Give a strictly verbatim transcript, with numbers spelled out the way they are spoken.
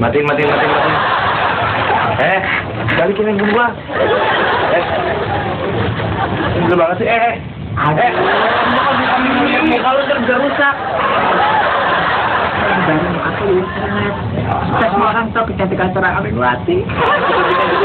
Matiin, matiin, matiin, matiin. Eh, balikin handphone gua. Eh. Gila banget sih. Eh, eh. Eh, muka lu ntar udah rusak. Baru aku internet. Kita semua orang tahu kecantikan seorang Aminuati.